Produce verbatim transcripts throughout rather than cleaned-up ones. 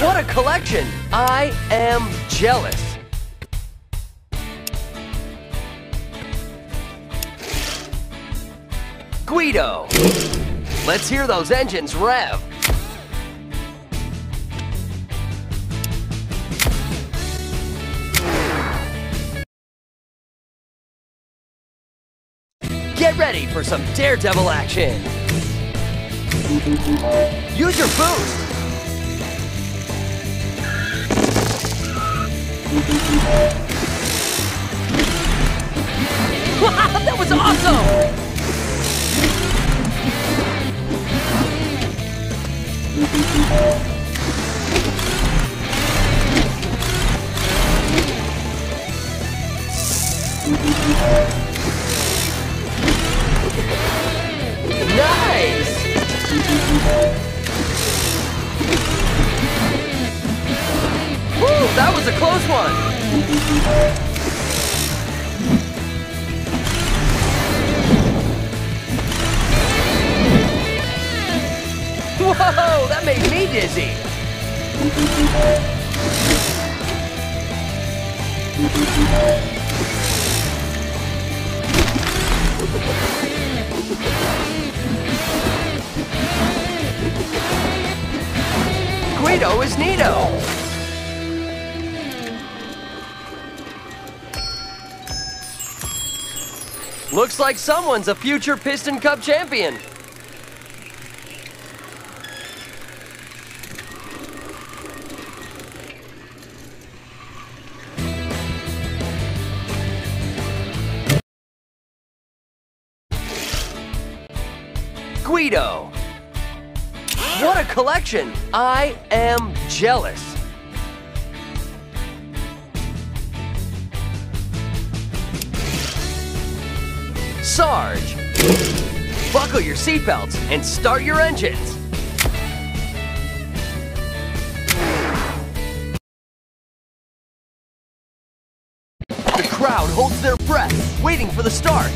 What a collection! I am jealous. Guido! Let's hear those engines rev. Get ready for some daredevil action. Use your boost. Wow, that was awesome! Nice! Woo, that was a close one! Whoa, that made me dizzy! Guido is neato! Looks like someone's a future Piston Cup champion! Guido! What a collection! I am jealous. Sarge! Buckle your seatbelts and start your engines. The crowd holds their breath, waiting for the start.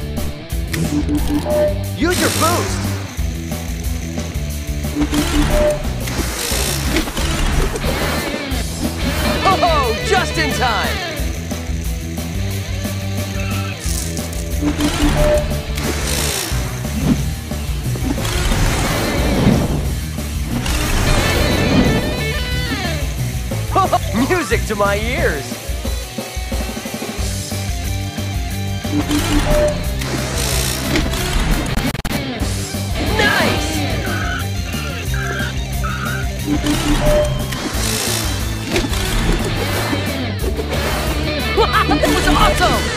Use your boost. Oh, just in time! Music to my ears! Nice! Wow, that was awesome!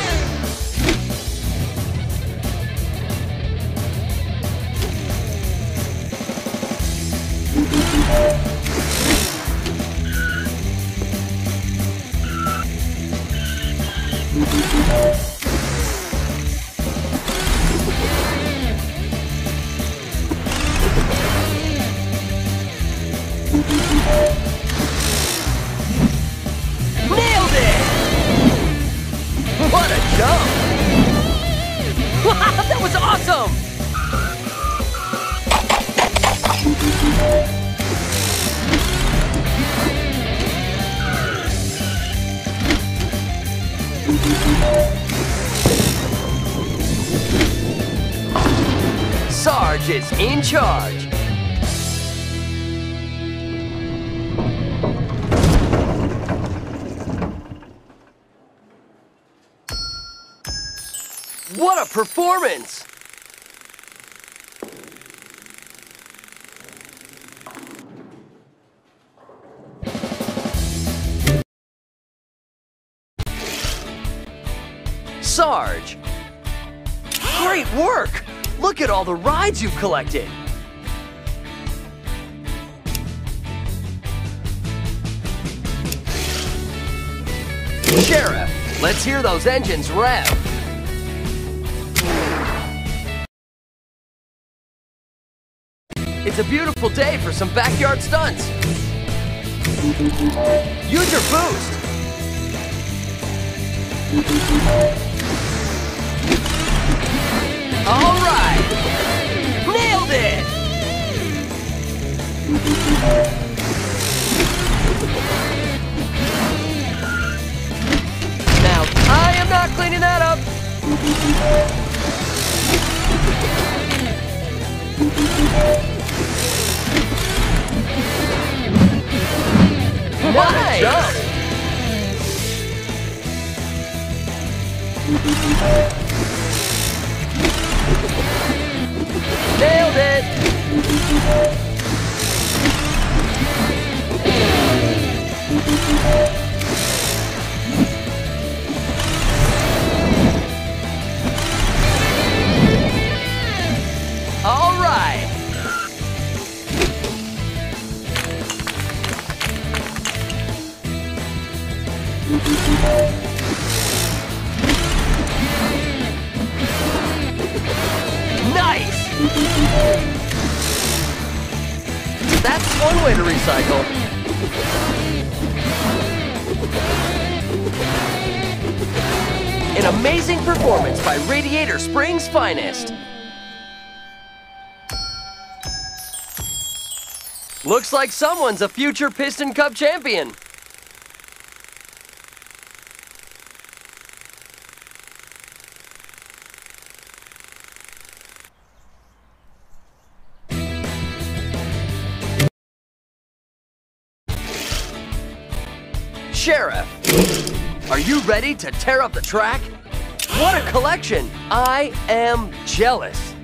Nailed it! What a jump! Wow, that was awesome! Sarge is in charge. What a performance! Sarge! Great work! Look at all the rides you've collected! Sheriff, let's hear those engines rev! It's a beautiful day for some backyard stunts! Use your boost! All right! Nailed it! Nailed it! All right! Nice! That's one way to recycle. An amazing performance by Radiator Springs' finest. Looks like someone's a future Piston Cup champion. Sheriff, are you ready to tear up the track? What a collection! I am jealous.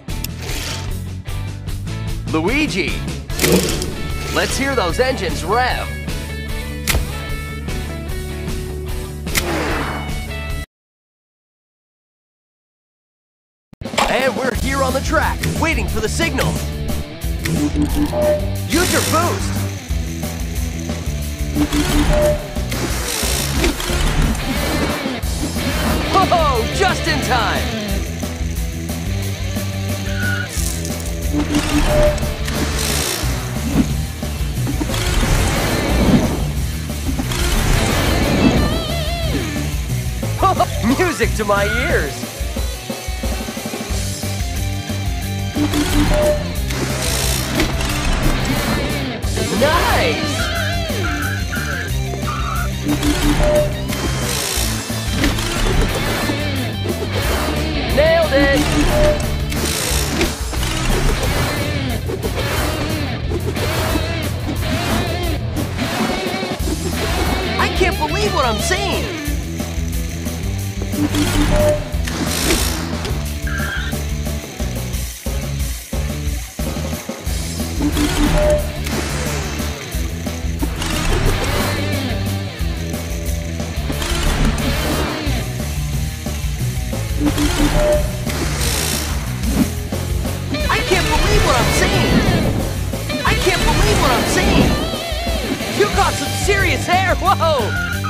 Luigi, let's hear those engines rev. And we're here on the track, waiting for the signal. Use your boost. Oh, just in time! Music to my ears! Nice! Nailed it! I can't believe what I'm seeing! I can't believe what I'm seeing! I can't believe what I'm seeing! You got some serious air! Whoa!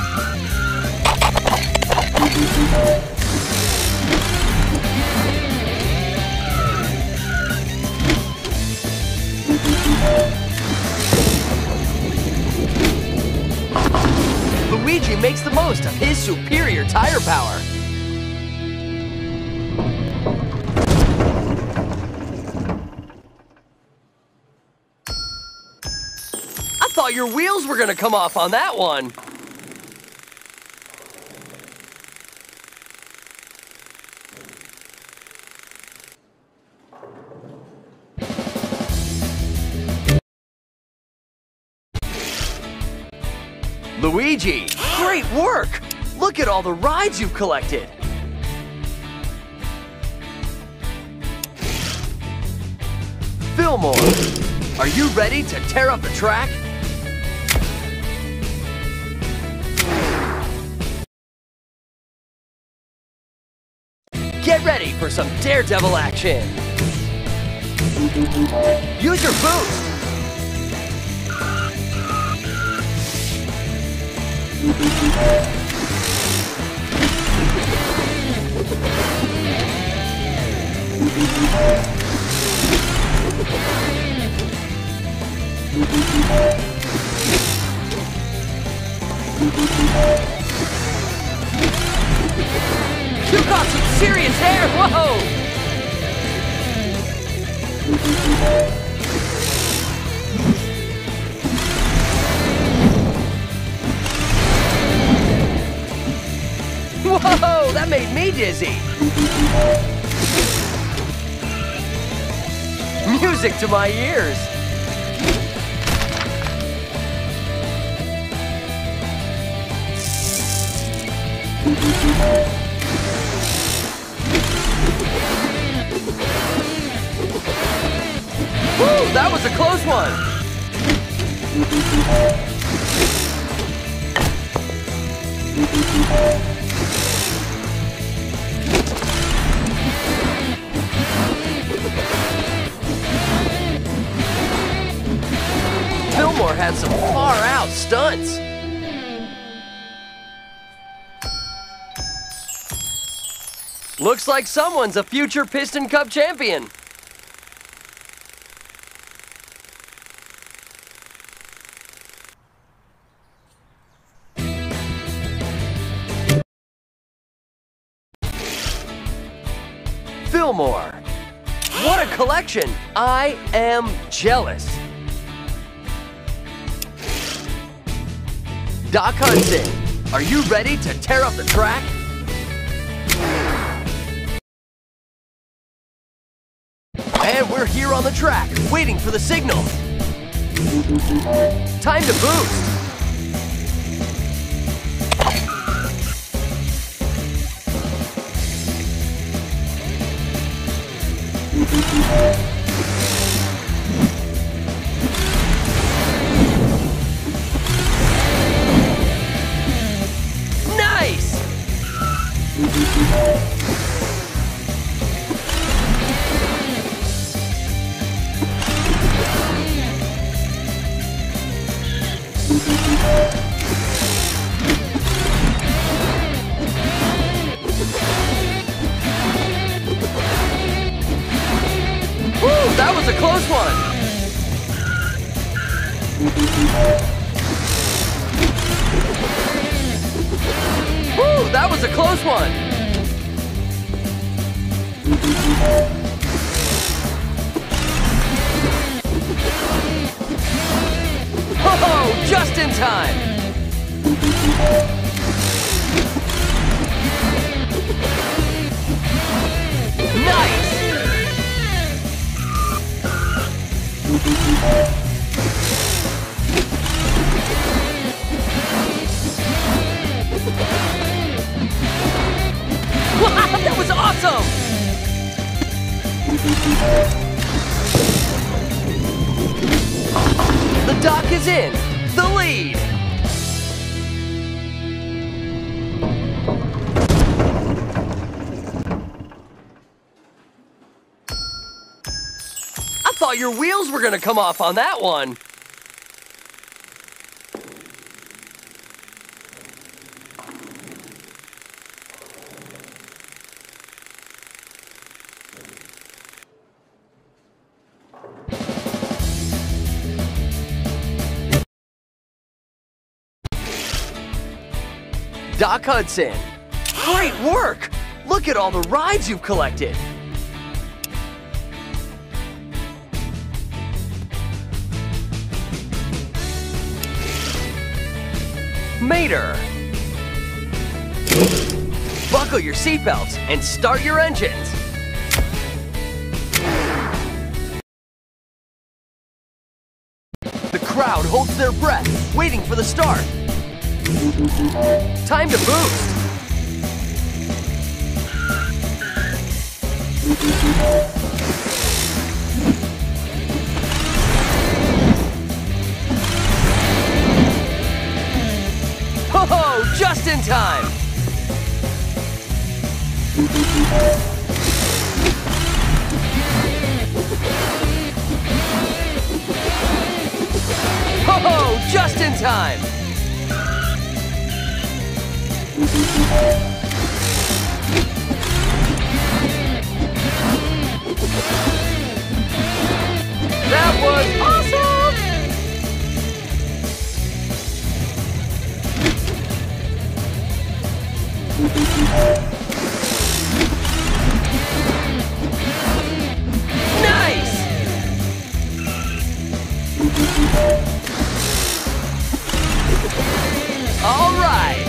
Luigi makes the most of his superior tire power. I thought your wheels were gonna come off on that one. Luigi, great work! Look at all the rides you've collected. Fillmore, are you ready to tear up the track? Get ready for some daredevil action. Use your boost. You got some serious air! Whoa! Whoa! That made me dizzy! Music to my ears! Woo, that was a close one. Fillmore had some far-out stunts. Looks like someone's a future Piston Cup champion. Fillmore. What a collection! I am jealous. Doc Hudson, are you ready to tear up the track? And we're here on the track, waiting for the signal. Time to boost. Nice! Woo, that was a close one. Woo, that was a close one. Oh, just in time. Nice. Wow, that was awesome! The Doc is in the lead. I thought your wheels were gonna come off on that one. Doc Hudson, great work! Look at all the rides you've collected. Mater, buckle your seatbelts and start your engines. The crowd holds their breath, waiting for the start. Time to boost. Oh, just in time. Oh, just in time. That was awesome! Nice! All right!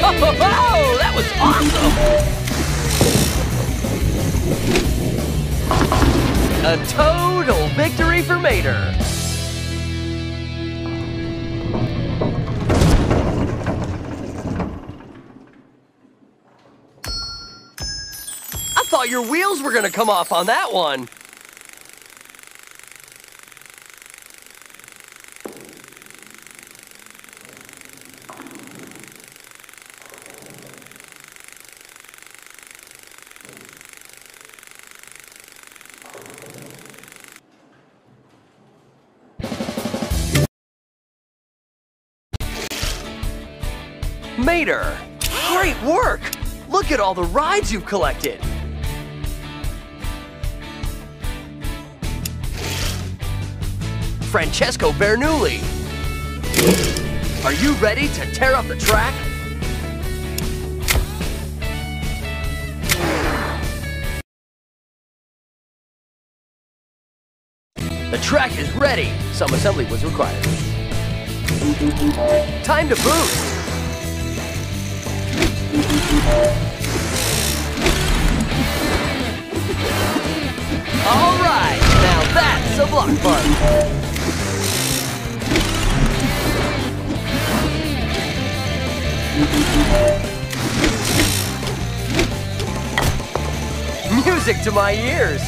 Oh, that was awesome! A total victory for Mater. I thought your wheels were gonna come off on that one. Mater, great work! Look at all the rides you've collected. Francesco Bernoulli, are you ready to tear up the track? The track is ready. Some assembly was required. Time to boost. All right, now that's a block party. Music to my ears.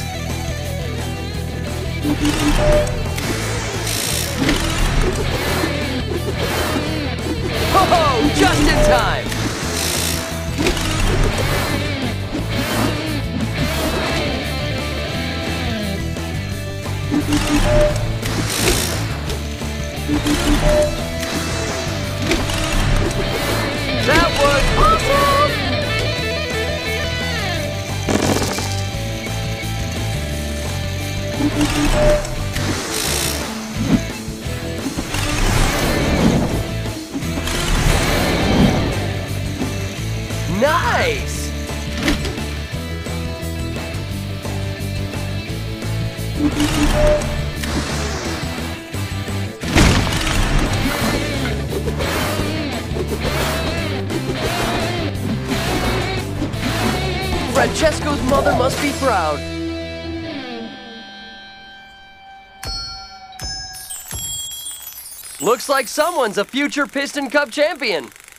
Oh, just in time. That was awesome! Nice! Francesco's mother must be proud. Looks like someone's a future Piston Cup champion.